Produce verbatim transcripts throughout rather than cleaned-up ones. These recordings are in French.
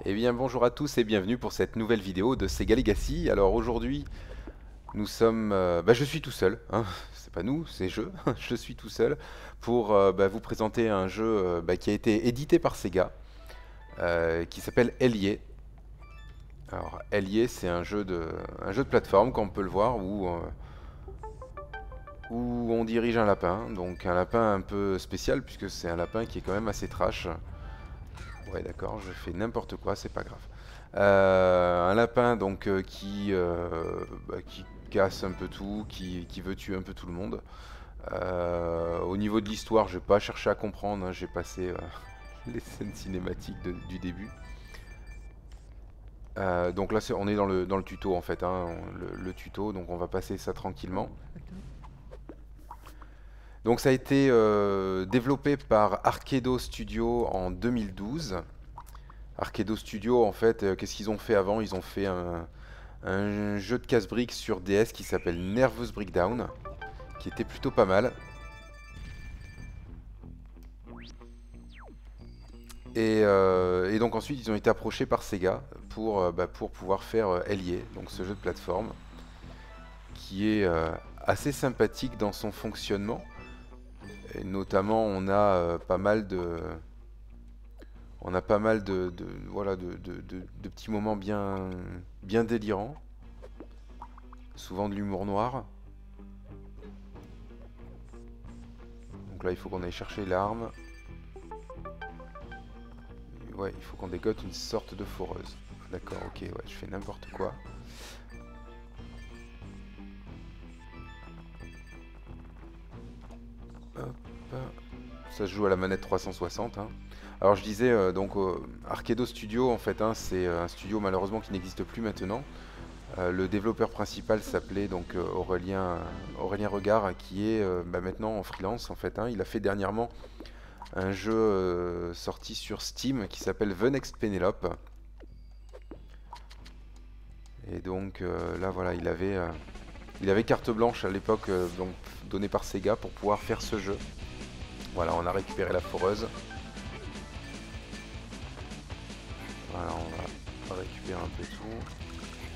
Eh bien bonjour à tous et bienvenue pour cette nouvelle vidéo de Sega Legacy. Alors aujourd'hui nous sommes... euh, bah, je suis tout seul, hein. C'est pas nous, c'est je, je suis tout seul pour euh, bah, vous présenter un jeu euh, bah, qui a été édité par Sega, euh, qui s'appelle Hellier. Alors Hellier c'est un jeu de, un jeu de plateforme comme on peut le voir où, euh, où on dirige un lapin, donc un lapin un peu spécial puisque c'est un lapin qui est quand même assez trash. Ouais d'accord, je fais n'importe quoi, c'est pas grave. Euh, un lapin donc euh, qui, euh, bah, qui casse un peu tout, qui, qui veut tuer un peu tout le monde. Euh, au niveau de l'histoire, je vais pas chercher à comprendre, hein, j'ai passé euh, les scènes cinématiques de- du début. Euh, donc là, c'est- on est dans le, dans le tuto en fait, hein, on- le, le tuto, donc on va passer ça tranquillement. Donc ça a été euh, développé par Arkedo Studio en deux mille douze. Arkedo Studio, en fait, euh, qu'est-ce qu'ils ont fait avant? Ils ont fait un, un jeu de casse-briques sur D S qui s'appelle Nervous Breakdown, qui était plutôt pas mal. Et, euh, et donc ensuite, ils ont été approchés par Sega pour, euh, bah, pour pouvoir faire euh, Hellier, donc ce jeu de plateforme, qui est euh, assez sympathique dans son fonctionnement. Et notamment, on a euh, pas mal de, on a pas mal de, de- voilà, de, de- de- de petits moments bien, bien délirants, souvent de l'humour noir. Donc là, il faut qu'on aille chercher l'arme. Ouais, il faut qu'on dégote une sorte de foreuse. D'accord, ok, ouais, je fais n'importe quoi. Hop. Ça se joue à la manette trois cent soixante, hein. Alors je disais, euh, donc euh, Arkedo Studio, en fait, hein, c'est euh, un studio malheureusement qui n'existe plus maintenant. Euh, le développeur principal s'appelait donc euh, Aurélien, Aurélien Regard, qui est euh, bah, maintenant en freelance, en fait, hein. Il a fait dernièrement un jeu euh, sorti sur Steam qui s'appelle The Next Penelope. Et donc euh, là, voilà, il avait, euh, il avait carte blanche à l'époque, euh, donc donnée par Sega pour pouvoir faire ce jeu. Voilà, on a récupéré la foreuse. Voilà, on va récupérer un peu tout.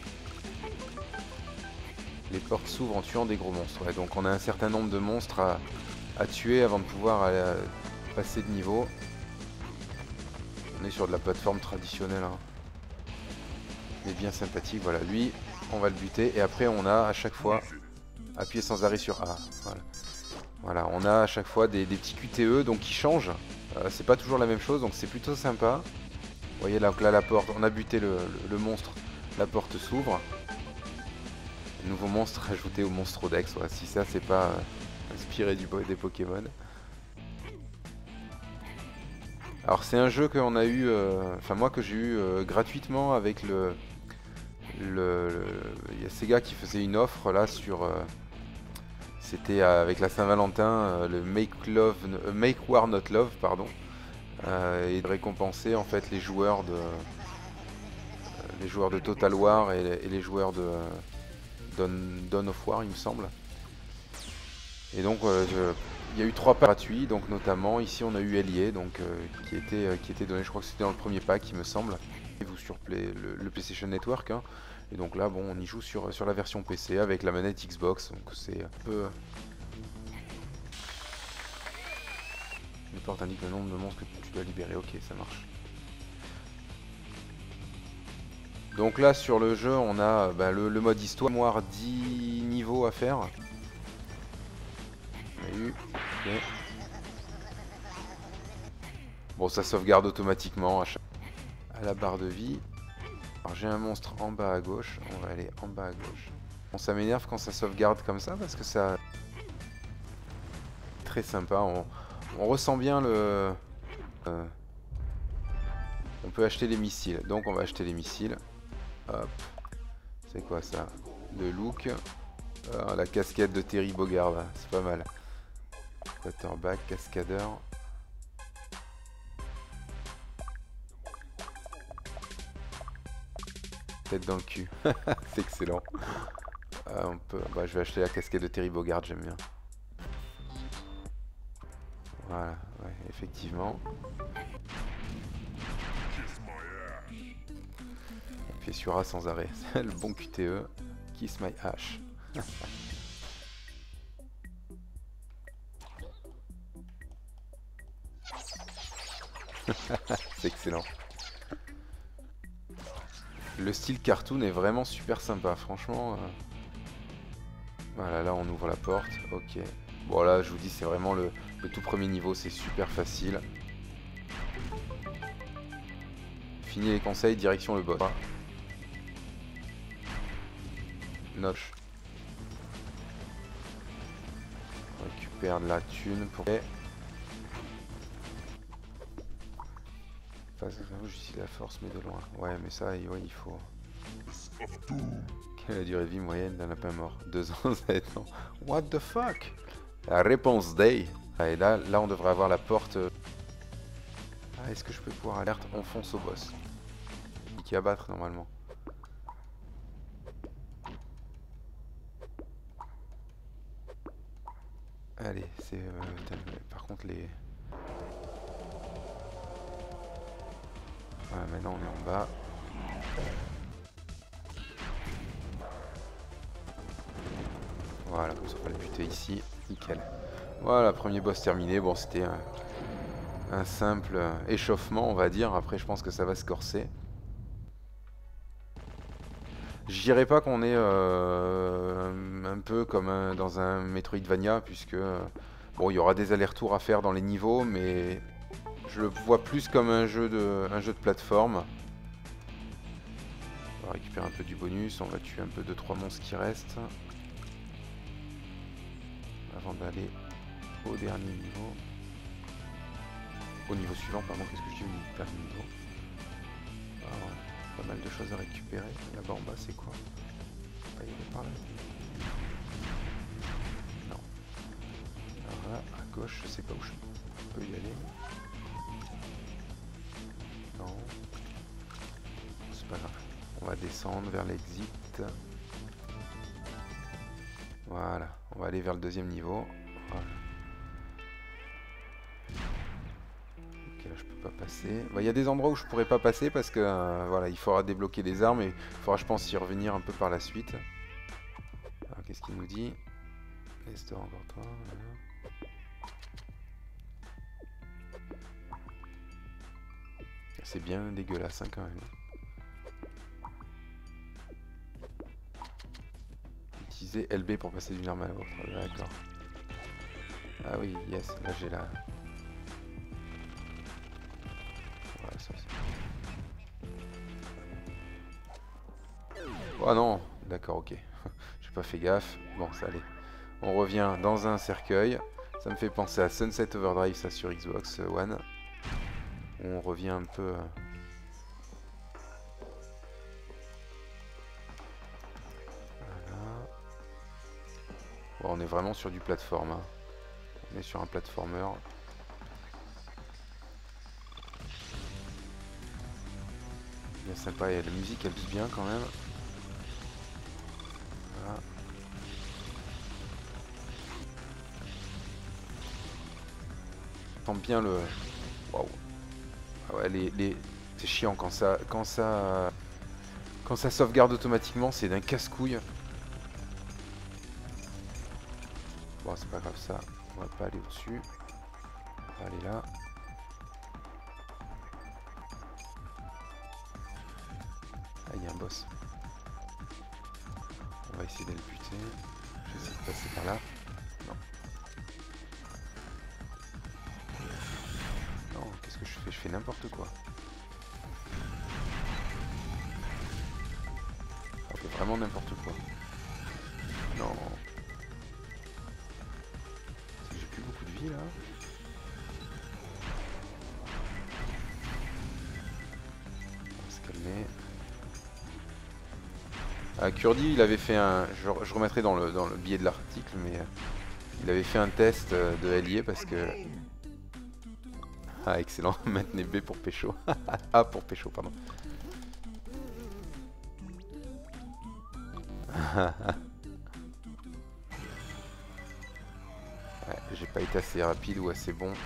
Les portes s'ouvrent en tuant des gros monstres. Ouais, donc on a un certain nombre de monstres à, à tuer avant de pouvoir aller, euh, passer de niveau. On est sur de la plateforme traditionnelle, hein, mais bien sympathique. Voilà, lui, on va le buter. Et après, on a à chaque fois appuyé sans arrêt sur A. Voilà, voilà, on a à chaque fois des, des petits Q T E donc qui changent. Euh, c'est pas toujours la même chose, donc c'est plutôt sympa. Vous voyez là, là la porte, on a buté le, le, le monstre, la porte s'ouvre. Nouveau monstre ajouté au Monstro Dex, ouais, si ça c'est pas euh, inspiré du, des Pokémon. Alors c'est un jeu qu'on a eu, euh, enfin moi que j'ai eu euh, gratuitement avec le... le, le il y a Sega qui faisait une offre là sur... Euh, c'était avec la Saint-Valentin, euh, le Make, Love, euh, Make War Not Love, pardon. Euh, et de récompenser en fait les joueurs de... les joueurs de Total War et, et les joueurs de... Euh, Dawn, Dawn of War il me semble. Et donc euh, je, il y a eu trois packs gratuits, donc notamment ici on a eu Hellier, donc euh, qui était euh, qui était donné, je crois que c'était dans le premier pack il me semble. Et vous sur Play, le, le PlayStation Network, hein. Et donc là bon on y joue sur, sur la version P C avec la manette Xbox, donc c'est un peu... Les portes indiquent le nombre de monstres que tu dois libérer, ok ça marche. Donc là sur le jeu on a bah, le, le mode histoire, mémoire dix niveaux à faire. On a eu, ok. Bon ça sauvegarde automatiquement à, chaque... à la barre de vie. Alors j'ai un monstre en bas à gauche, on va aller en bas à gauche. Bon ça m'énerve quand ça sauvegarde comme ça parce que ça... Très sympa, on, on ressent bien le... Euh, on peut acheter les missiles, donc on va acheter les missiles. Hop, c'est quoi ça? Le look, euh, la casquette de Terry Bogard, c'est pas mal. Quarterback, cascadeur. Tête dans le cul, c'est excellent. Euh, on peut... bah, je vais acheter la casquette de Terry Bogard, j'aime bien. Voilà, ouais, effectivement. appuyer sur A sans arrêt. C'est le bon Q T E. Kiss my hash. C'est excellent. Le style cartoon est vraiment super sympa, franchement. Euh... Voilà, là on ouvre la porte. Ok. Bon là, je vous dis, c'est vraiment le, le tout premier niveau, c'est super facile. Fini les conseils, direction le boss. Notch. On récupère de la thune pour... J'utilise la force mais de loin. Ouais mais ça ouais, il faut. Quelle est la durée de vie moyenne d'un lapin mort? Deux ans, sept ans. What the fuck? La réponse day. Ah, et là, là on devrait avoir la porte. Ah, est-ce que je peux pouvoir alerte? On fonce au boss. Qui abattre normalement. Allez, c'est euh, par contre les. Voilà, maintenant on est en bas. Voilà, comme ça on va le buter ici. Nickel. Voilà, premier boss terminé. Bon, c'était un, un simple échauffement, on va dire. Après, je pense que ça va se corser. Je dirais pas qu'on est euh, un peu comme un, dans un Metroidvania, puisque euh, bon, il y aura des allers-retours à faire dans les niveaux, mais je le vois plus comme un jeu de, un jeu de plateforme. On va récupérer un peu du bonus, on va tuer un peu deux trois monstres qui restent. Avant d'aller au dernier niveau. Au niveau suivant, pardon, qu'est-ce que je dis au dernier niveau? Alors, pas mal de choses à récupérer. Là-bas en bas, c'est quoi? Pas y aller par là. Non. Alors là, à gauche, je sais pas où je peux y aller. Non. C'est pas grave. On va descendre vers l'exit. Voilà. On va aller vers le deuxième niveau. Voilà. Ok, là je peux pas passer. Il y a des endroits où je pourrais pas passer parce que euh, voilà, il faudra débloquer des armes et il faudra, je pense, y revenir un peu par la suite. Alors qu'est-ce qu'il nous dit? Restaure encore toi. Voilà. C'est bien dégueulasse hein, quand même. Utiliser L B pour passer d'une arme à l'autre. D'accord. Ah oui, yes, là j'ai la... Voilà, ça c'est... Oh non. D'accord, ok. J'ai pas fait gaffe. Bon, ça allait. On revient dans un cercueil. Ça me fait penser à Sunset Overdrive, ça sur Xbox One. On revient un peu... Voilà. Bon, on est vraiment sur du plateforme. Hein. On est sur un platformer. Bien sympa, et la musique elle bouge bien quand même. Voilà. On sent bien le... Waouh. Ah ouais, les, les... c'est chiant quand ça, quand ça, quand ça sauvegarde automatiquement, c'est d'un casse-couille. Bon, c'est pas grave ça. On va pas aller au-dessus. On va aller là. Ah, il y a un boss. On va essayer de le buter. J'essaie de passer par là. Non. Non, qu'est-ce que je fais? Je fais n'importe quoi. On fait vraiment n'importe quoi. Non. J'ai plus beaucoup de vie là. On va se calmer. Ah, Kurdi, il avait fait un... Je, je remettrai dans le, dans le billet de l'article, mais... Euh, il avait fait un test euh, de allié parce que... Ah, excellent. Maintenez B pour pécho. A pour pécho, pardon. Ouais, j'ai pas été assez rapide ou assez bon.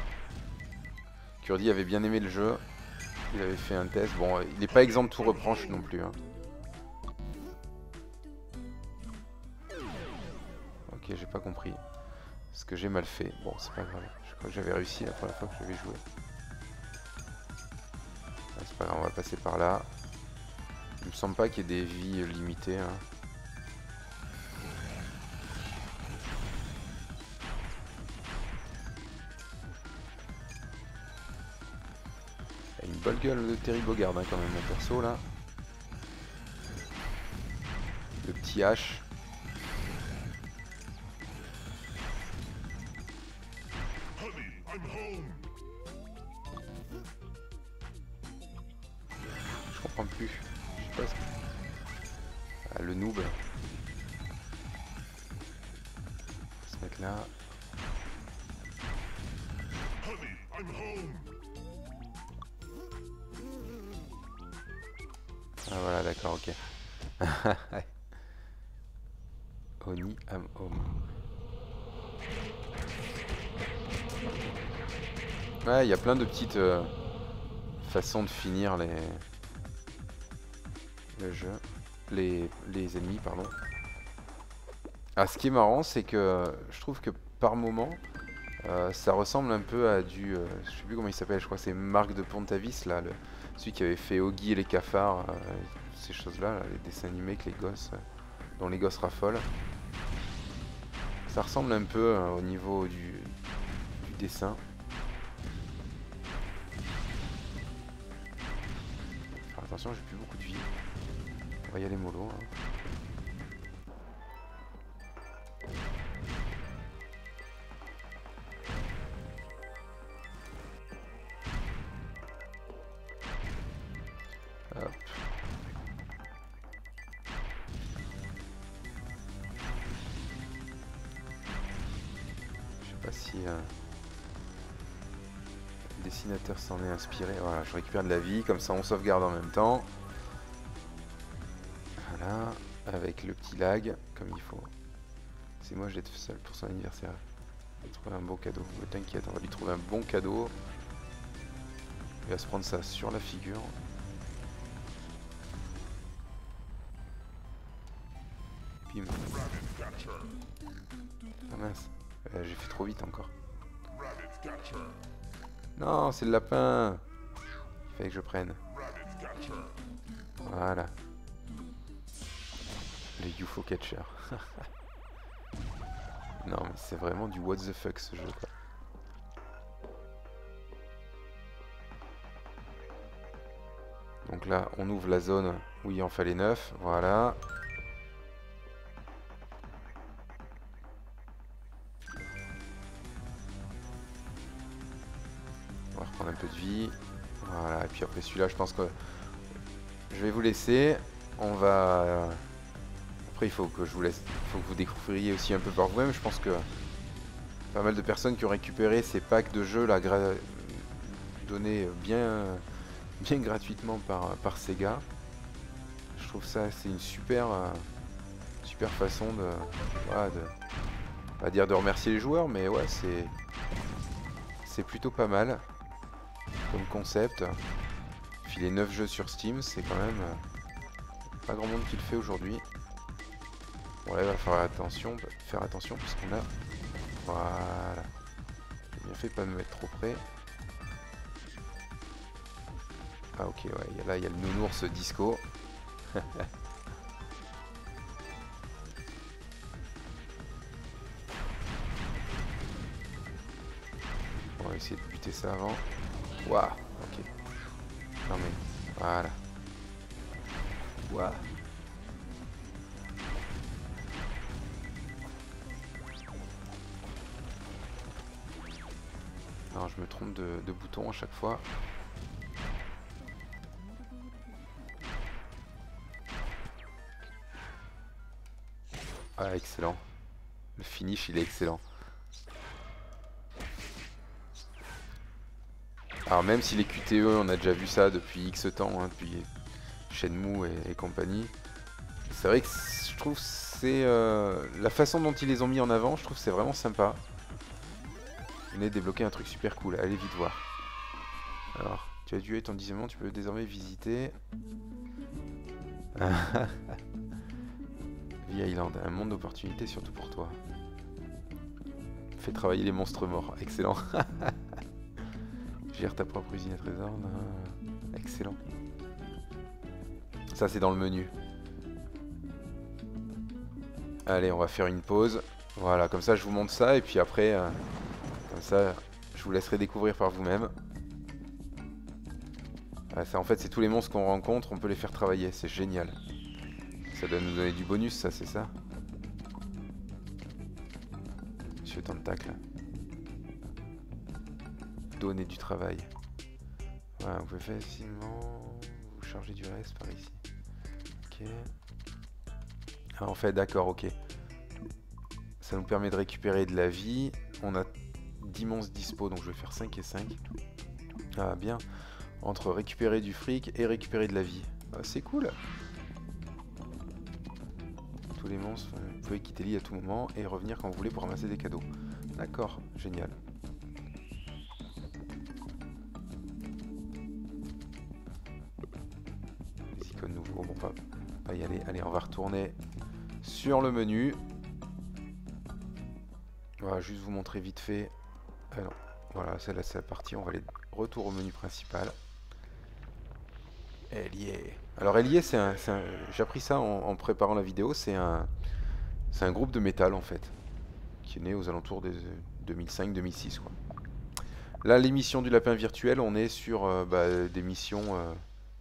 Kurdi avait bien aimé le jeu. Il avait fait un test. Bon, il n'est pas exempt de tout reproche non plus. Hein. ok, j'ai pas compris. Parce que j'ai mal fait. Bon, c'est pas grave. Je crois que j'avais réussi la première fois que j'avais joué. Ah, c'est pas grave, on va passer par là. Il me semble pas qu'il y ait des vies limitées. Hein. Il y a une bonne gueule de Terry Bogard hein, quand même, mon perso là. Le petit H. Je comprends plus. Je sais pas ce que... Ah, le noob. Ce mec là. Ah voilà, d'accord, ok. Honey, I'm home. Ouais, il y a plein de petites euh, façons de finir les le jeu, les, les ennemis, pardon. Ah, ce qui est marrant, c'est que je trouve que par moment, euh, ça ressemble un peu à du, euh, je sais plus comment il s'appelle, je crois que c'est Marc de Pontavis là, le, celui qui avait fait Oggy et les cafards, euh, ces choses-là, là, les dessins animés que les gosses, euh, dont les gosses raffolent. Ça ressemble un peu euh, au niveau du, du dessin. Alors, attention, j'ai plus beaucoup de vie. On va y aller mollo. Hein. Hop. Je sais pas si euh, le dessinateur s'en est inspiré. Voilà, je récupère de la vie, comme ça on sauvegarde en même temps. Voilà, avec le petit lag, comme il faut. C'est moi, j'étais seul pour son anniversaire. Il va trouver un beau cadeau. Ne t'inquiète, on va lui trouver un bon cadeau. Il va se prendre ça sur la figure. Bim. Ah mince, euh, j'ai fait trop vite encore. Non, c'est le lapin. Il fallait que je prenne. Voilà. Le U F O Catcher. Non mais c'est vraiment du what the fuck ce jeu quoi. Donc là on ouvre la zone où il en fallait neuf. Voilà. On va reprendre un peu de vie. Voilà, et puis après celui-là je pense que je vais vous laisser. On va... Après il faut que je vous laisse, il faut que vous découvriez aussi un peu par vous-même. Je pense que pas mal de personnes qui ont récupéré ces packs de jeux là, donnés bien, bien gratuitement par, par Sega. Je trouve ça c'est une super, euh, super façon de, voilà, de, pas dire de remercier les joueurs, mais ouais c'est, c'est plutôt pas mal comme concept. Filer neuf jeux sur Steam, c'est quand même euh, pas grand monde qui le fait aujourd'hui. Bon là il va falloir attention, faire attention puisqu'on a... Voilà. J'ai bien fait de pas me mettre trop près. Ah ok, ouais, là il y a le nounours disco. On va essayer de buter ça avant. Waouh, ok. Non mais, voilà. Waouh. Alors je me trompe de, de bouton à chaque fois. Ah excellent. Le finish il est excellent. Alors même si les Q T E on a déjà vu ça depuis X temps, hein, depuis Shenmue et, et compagnie. C'est vrai que je trouve c'est euh, la façon dont ils les ont mis en avant, je trouve c'est vraiment sympa. Venez débloquer un truc super cool, allez vite voir. Alors, tu as dué ton dixième, tu peux désormais visiter V Island, un monde d'opportunités surtout pour toi. Fais travailler les monstres morts. Excellent. Gère ta propre usine à trésors. Excellent. Ça, c'est dans le menu. Allez, on va faire une pause. Voilà, comme ça, je vous montre ça. Et puis après, euh, comme ça, je vous laisserai découvrir par vous-même. Ah, ça, en fait, c'est tous les monstres qu'on rencontre. On peut les faire travailler. C'est génial. Ça doit nous donner du bonus, ça, c'est ça? Monsieur Tentacle. Donner du travail. Voilà, vous pouvez facilement vous charger du reste par ici. Ok. Ah, en fait, d'accord, ok. Ça nous permet de récupérer de la vie. On a dix monstres dispo, donc je vais faire cinq et cinq. Ah, bien. Entre récupérer du fric et récupérer de la vie. Ah, c'est cool. Tous les monstres, vous pouvez quitter l'île à tout moment et revenir quand vous voulez pour ramasser des cadeaux. D'accord, génial. Les icônes nouveaux, bon, on va pas y aller. Allez, on va retourner sur le menu. Voilà, juste vous montrer vite fait. Alors, voilà, celle-là c'est la partie. On va aller retour au menu principal. Ailier. Alors Ailier, c'est un, un j'ai appris ça en, en préparant la vidéo. C'est un, c'est un groupe de métal en fait, qui est né aux alentours des deux mille cinq deux mille six quoi. Là, les missions du lapin virtuel, on est sur euh, bah, des missions. Euh...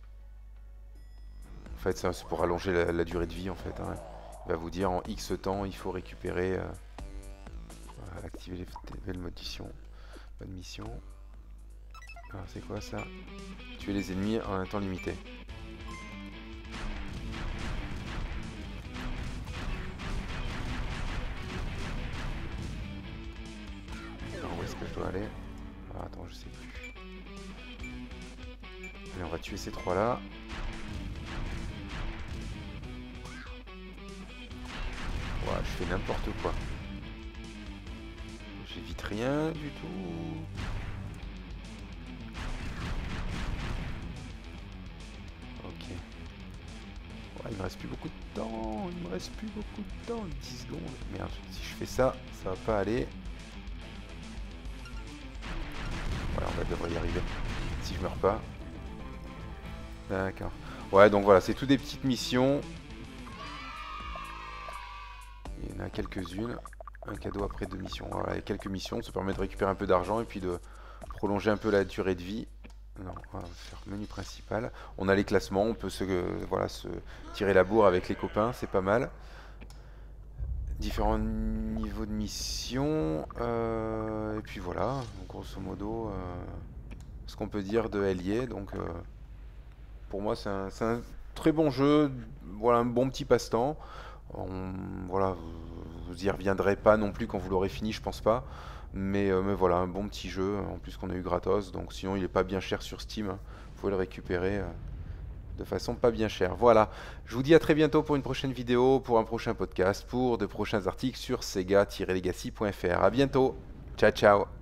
En fait, c'est pour allonger la, la durée de vie en fait. Hein. Il va vous dire en X temps, il faut récupérer. Euh... Voilà, activer les nouvelles moditions. Bonne mission. Alors c'est quoi ça? Tuer les ennemis en un temps limité. Alors où est-ce que je dois aller? Ah, attends, je sais plus. Allez, on va tuer ces trois là. Ouais, je fais n'importe quoi. J'évite rien du tout. Il me reste plus beaucoup de temps, il me reste plus beaucoup de temps, dix secondes. Merde, si je fais ça, ça va pas aller. Voilà, on va devrait y arriver. Si je meurs pas. D'accord. Ouais, donc voilà, c'est tout des petites missions. Il y en a quelques-unes. Un cadeau après deux missions. Voilà, il y a quelques missions, ça permet de récupérer un peu d'argent et puis de prolonger un peu la durée de vie. Non, on va faire menu principal. On a les classements, on peut se, euh, voilà, se tirer la bourre avec les copains, c'est pas mal. Différents niveaux de mission. Euh, et puis voilà, donc, grosso modo, euh, ce qu'on peut dire de Ailier. Donc, euh, pour moi, c'est un, un très bon jeu. Voilà, un bon petit passe-temps. Voilà, vous, vous y reviendrez pas non plus quand vous l'aurez fini, je pense pas. Mais, euh, mais voilà, un bon petit jeu, en plus qu'on a eu gratos, donc sinon il est pas bien cher sur Steam, vous pouvez le récupérer euh, de façon pas bien chère. Voilà, je vous dis à très bientôt pour une prochaine vidéo, pour un prochain podcast, pour de prochains articles sur sega tiret legacy point F R. A bientôt, ciao ciao.